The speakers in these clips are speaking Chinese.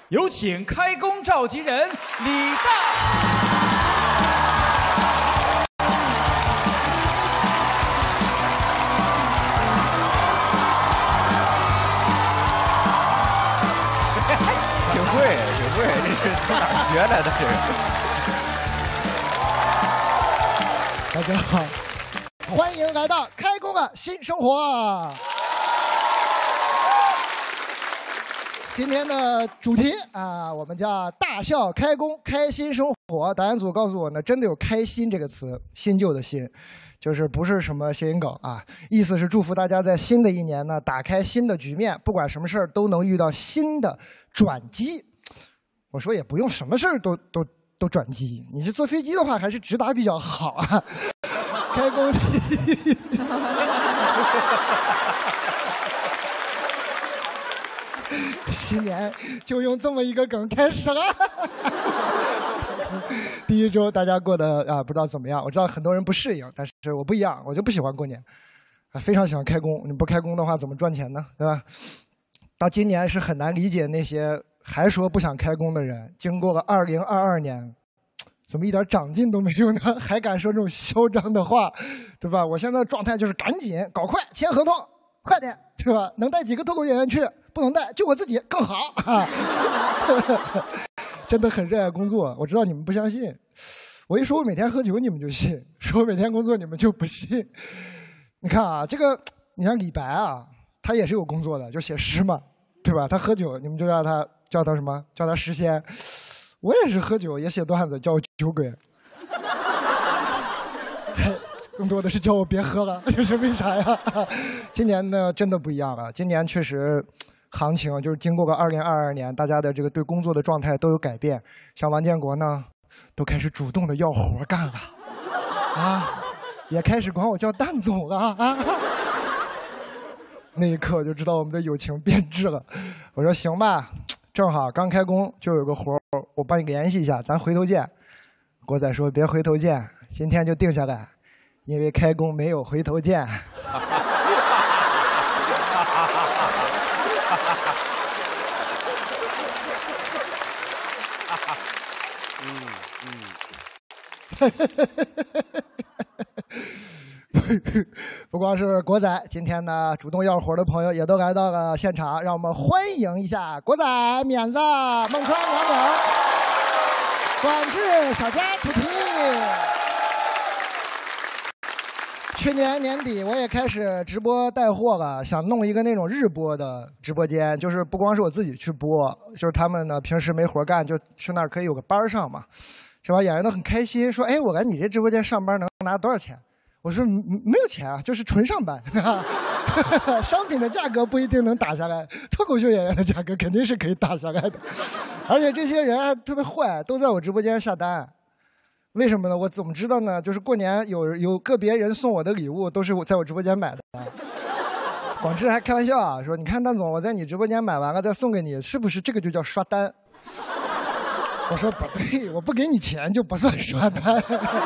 有请开工召集人李诞。 挺会，这是从哪儿学来的？ 大家好，欢迎来到开工的新生活。今天的主题啊，我们叫大笑开工，开心生活。导演组告诉我呢，真的有“开心”这个词，新旧的新，就是不是什么谐音梗啊，意思是祝福大家在新的一年呢，打开新的局面，不管什么事儿都能遇到新的转机。我说也不用什么事儿都转机，你是坐飞机的话，还是直达比较好啊。开工。新年就用这么一个梗开始了。第一周大家过得不知道怎么样，我知道很多人不适应，但是我不一样，我就不喜欢过年，非常喜欢开工。你不开工的话怎么赚钱呢？对吧？到今年是很难理解那些还说不想开工的人，经过了2022年，怎么一点长进都没有呢？还敢说这种嚣张的话，对吧？我现在的状态就是赶紧搞快签合同，快点，对吧？能带几个脱口演员去，不能带就我自己更好。真的很热爱工作，我知道你们不相信，我一说我每天喝酒你们就信，说我每天工作你们就不信。你看啊，这个你像李白啊，他也是有工作的，就写诗嘛，对吧？他喝酒，你们就叫他什么？叫他诗仙。我也是喝酒，也写段子，叫我酒鬼。更多的是叫我别喝了，这是为啥呀？今年呢，真的不一样了。今年确实，行情就是经过个2022年，大家的这个对工作的状态都有改变。像王建国呢，都开始主动的要活干了，啊，也开始管我叫蛋总了啊。那一刻我就知道我们的友情变质了。我说行吧，正好刚开工就有个活，我帮你联系一下，咱回头见。国仔说别回头见，今天就定下来。因为开工没有回头箭。不光是国仔，今天呢主动要活的朋友也都来到了现场，让我们欢迎一下国仔、免子、孟川、杨柳、广智、小佳、土皮。去年年底我也开始直播带货了，想弄一个那种日播的直播间，就是不光是我自己去播，就是他们呢平时没活干就去那儿可以有个班上嘛。这帮演员都很开心，说：“哎，我来你这直播间上班能拿多少钱？”我说：“没有钱啊，就是纯上班。商品的价格不一定能打下来，脱口秀演员的价格肯定是可以打下来的。而且这些人还特别坏，都在我直播间下单。”为什么呢？我怎么知道呢？就是过年有个别人送我的礼物都是我在我直播间买的。广智还开玩笑啊，说你看蛋总，我在你直播间买完了再送给你，是不是这个就叫刷单？我说不对，我不给你钱就不算刷单。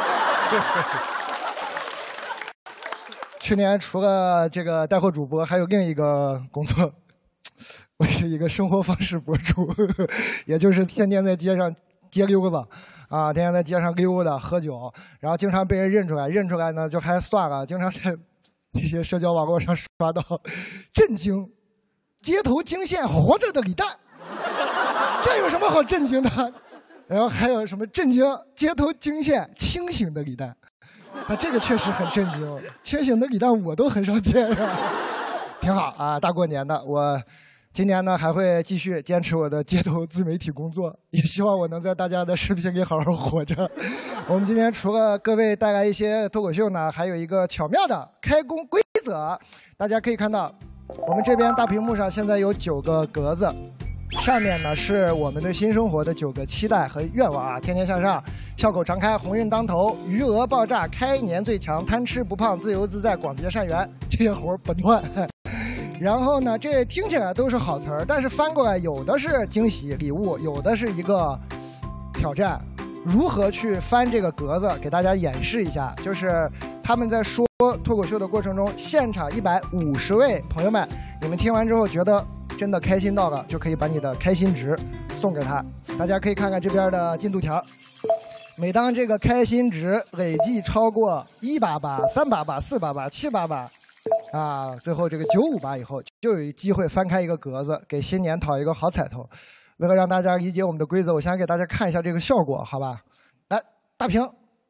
去年除了这个带货主播，还有另一个工作，我是一个生活方式博主，也就是天天在街上街溜子。啊，天天在街上溜达喝酒，然后经常被人认出来呢就还算了，经常在这些社交网络上刷到震惊，街头惊现活着的李诞，这有什么好震惊的？然后还有什么震惊街头惊现清醒的李诞，啊，这个确实很震惊，清醒的李诞我都很少见，是吧？挺好啊，大过年的我。今年呢，还会继续坚持我的街头自媒体工作，也希望我能在大家的视频里好好活着。我们今天除了各位带来一些脱口秀呢，还有一个巧妙的开工规则。大家可以看到，我们这边大屏幕上现在有9个格子，上面呢是我们对新生活的9个期待和愿望啊：天天向上，笑口常开，鸿运当头，余额爆炸，开年最强，贪吃不胖，自由自在，广结善缘，这些活不断。然后呢，这听起来都是好词儿，但是翻过来有的是惊喜礼物，有的是一个挑战。如何去翻这个格子，给大家演示一下，就是他们在说脱口秀的过程中，现场150位朋友们，你们听完之后觉得真的开心到了，就可以把你的开心值送给他。大家可以看看这边的进度条。每当这个开心值累计超过188、388、488、788，啊，最后这个958以后，就有机会翻开一个格子，给新年讨一个好彩头。为了让大家理解我们的规则，我先给大家看一下这个效果，好吧？来，大屏，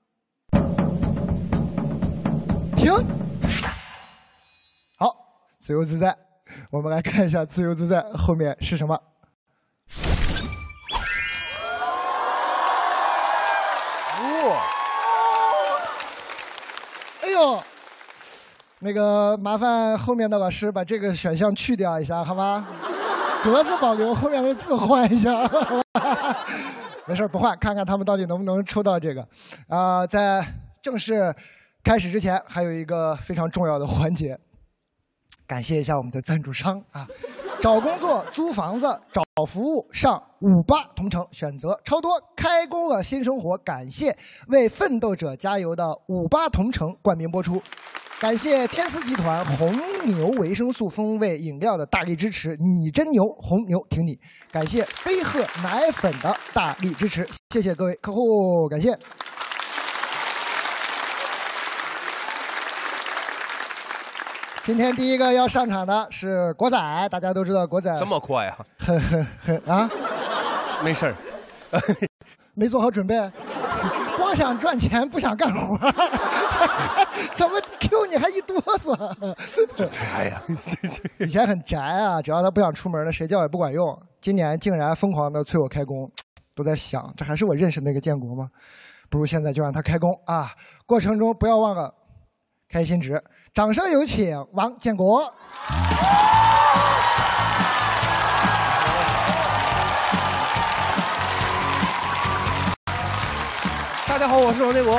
停，好，自由自在。我们来看一下自由自在后面是什么。哎呦，那个麻烦后面的老师把这个选项去掉一下，好吗？格子保留，后面的字换一下。没事不换，看看他们到底能不能抽到这个。在正式开始之前，还有一个非常重要的环节，感谢一下我们的赞助商啊！找工作、租房子、找服务，上58同城，选择超多，开工了新生活。感谢为奋斗者加油的58同城冠名播出。感谢天丝集团红牛维生素风味饮料的大力支持，你真牛，红牛挺你。感谢飞鹤奶粉的大力支持，谢谢各位客户，感谢。今天第一个要上场的是国仔，大家都知道国仔这么快啊？ 很啊， 没事儿， 没做好准备，光想赚钱不想干活，怎么 Q 你还一哆嗦？ 哎呀， 以前很宅啊，只要他不想出门了，谁叫也不管用。今年竟然疯狂的催我开工，都在想，这还是我认识那个建国吗？不如现在就让他开工啊！过程中不要忘了开心值，掌声有请王建国。 大家好，我是王建国。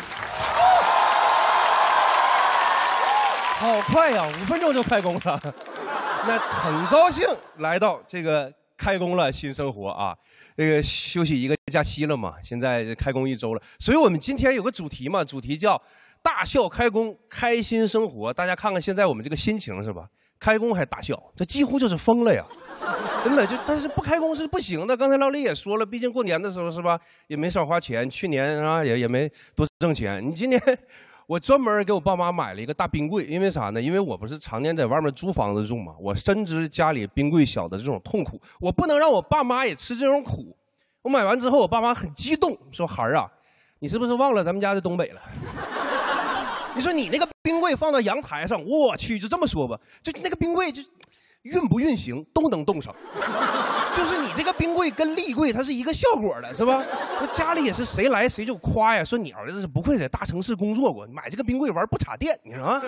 好快呀，5分钟就开工了。那很高兴来到这个开工了新生活啊，这个休息一个假期了嘛，现在开工1周了，所以我们今天有个主题嘛，主题叫大笑开工，开心生活。大家看看现在我们这个心情是吧？开工还大笑，这几乎就是疯了呀！真的但是不开工是不行的。刚才老李也说了，毕竟过年的时候是吧，也没少花钱，去年啊也没多挣钱。你今年我专门给我爸妈买了一个大冰柜，因为啥呢？因为我不是常年在外面租房子住嘛，我深知家里冰柜小的这种痛苦，我不能让我爸妈也吃这种苦。我买完之后，我爸妈很激动，说：“孩儿啊，你是不是忘了咱们家在东北了？”你说你那个冰柜放到阳台上，我去，就这么说吧，就那个冰柜就运不运行都能冻上，就是你这个冰柜跟立柜它是一个效果的，是吧？那家里也是谁来谁就夸呀，说你儿子是不愧在大城市工作过，买这个冰柜玩不插电，你说啊？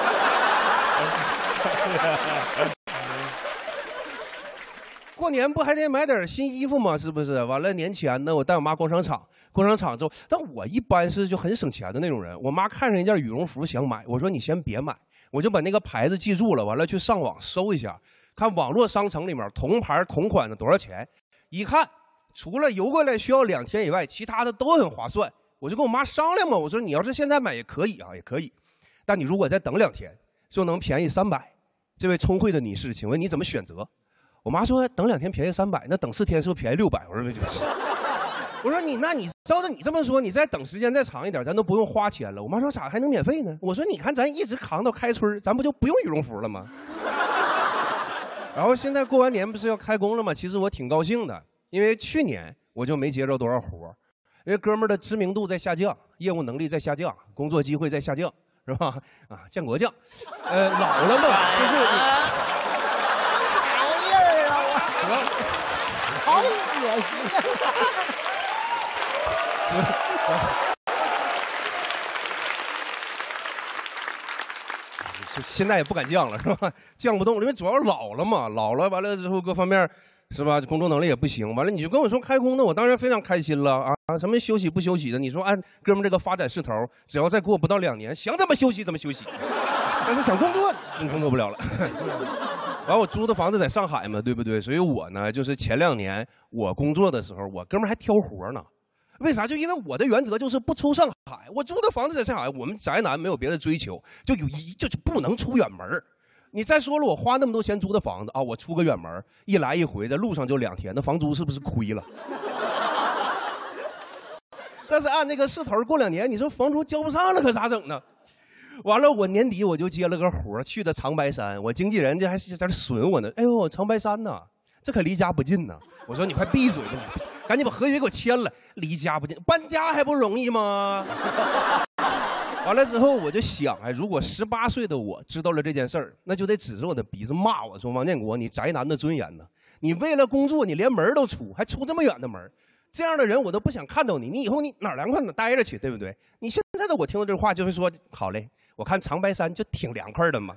过年不还得买点新衣服吗？是不是？完了年前呢，我带我妈逛商场，逛商场之后，但我一般是就很省钱的那种人。我妈看上一件羽绒服想买，我说你先别买，我就把那个牌子记住了，完了去上网搜一下，看网络商城里面同牌同款的多少钱。一看，除了邮过来需要2天以外，其他的都很划算。我就跟我妈商量嘛，我说你要是现在买也可以啊，也可以，但你如果再等2天，就能便宜300。这位聪慧的女士，请问你怎么选择？我妈说等2天便宜300，那等4天是不是便宜600？我说就是。我说那你照着你这么说，你再等时间再长一点，咱都不用花钱了。我妈说咋还能免费呢？我说你看咱一直扛到开春，咱不就不用羽绒服了吗？然后现在过完年不是要开工了吗？其实我挺高兴的，因为去年我就没接着多少活，因为哥们儿的知名度在下降，业务能力在下降，工作机会在下降，是吧？啊，建国将，老了嘛，就是你。 好恶心！ 现在也不敢降了，是吧？降不动，因为主要老了嘛，老了完了之后各方面是吧，工作能力也不行。完了你就跟我说开工，那我当然非常开心了啊！什么休息不休息的？你说按哥们这个发展势头，只要再过不到2年，想怎么休息怎么休息，但是想工作工作不了了。完，我租的房子在上海嘛，对不对？所以我呢，就是前2年我工作的时候，我哥们还挑活呢。为啥？就因为我的原则就是不出上海。我租的房子在上海，我们宅男没有别的追求，就不能出远门。 你再说了，我花那么多钱租的房子啊，我出个远门，一来一回，在路上就2天，那房租是不是亏了？但是按这个势头，过2年，你说房租交不上了，可咋整呢？完了，我年底我就接了个活，去的长白山，我经纪人这还是在这损我呢。哎呦，长白山呐，这可离家不近呐。我说你快闭嘴吧，你赶紧把合约给我签了，离家不近，搬家还不容易吗？完了之后，我就想，哎，如果18岁的我知道了这件事儿，那就得指着我的鼻子骂我说：“王建国，你宅男的尊严呢？你为了工作，你连门都出，还出这么远的门，这样的人我都不想看到你。你以后你哪儿凉快哪儿待着去，对不对？你现在的我听到这话就会说，好嘞，我看长白山就挺凉快的嘛。”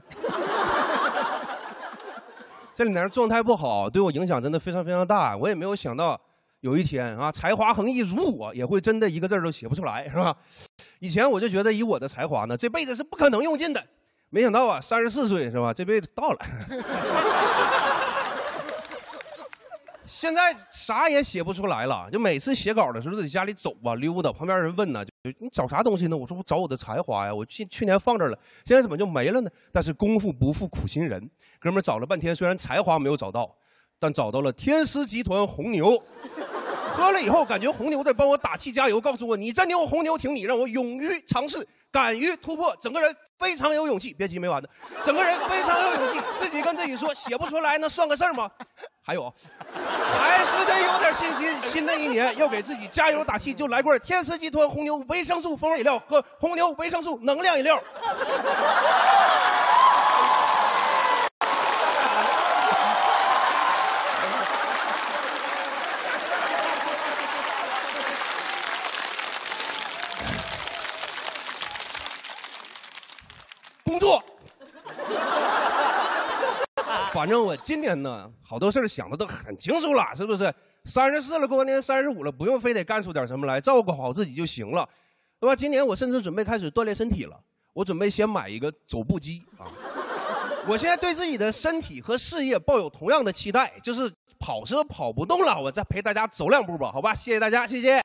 这2年状态不好，对我影响真的非常非常大。我也没有想到有一天啊，才华横溢如我，也会真的一个字都写不出来，是吧？以前我就觉得以我的才华呢，这辈子是不可能用尽的。没想到啊，34岁是吧？这辈子到了。现在啥也写不出来了，就每次写稿的时候都在家里走啊溜达，旁边人问呢，就你找啥东西呢？我说我找我的才华呀，我去年放这儿了，现在怎么就没了呢？但是功夫不负苦心人，哥们儿找了半天，虽然才华没有找到，但找到了天狮集团红牛。喝了以后，感觉红牛在帮我打气加油，告诉我你真牛，红牛挺你，让我勇于尝试，敢于突破，整个人非常有勇气。别急，没完的，整个人非常有勇气，自己跟自己说写不出来那算个事儿吗？还有，还是得有点信心。新的一年要给自己加油打气，就来罐天狮集团红牛维生素风味饮料和红牛维生素能量饮料。工作，反正我今年呢，好多事儿想的都很清楚了，是不是？34了，过完年35了，不用非得干出点什么来，照顾好自己就行了，对吧？今年我甚至准备开始锻炼身体了，我准备先买一个走步机啊。我现在对自己的身体和事业抱有同样的期待，就是跑车跑不动了，我再陪大家走2步吧，好吧？谢谢大家，谢谢。